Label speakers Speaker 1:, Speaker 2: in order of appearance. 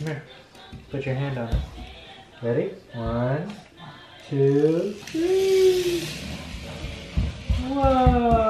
Speaker 1: Come here. Put your hand on it. Ready? 1, 2, 3. Whoa!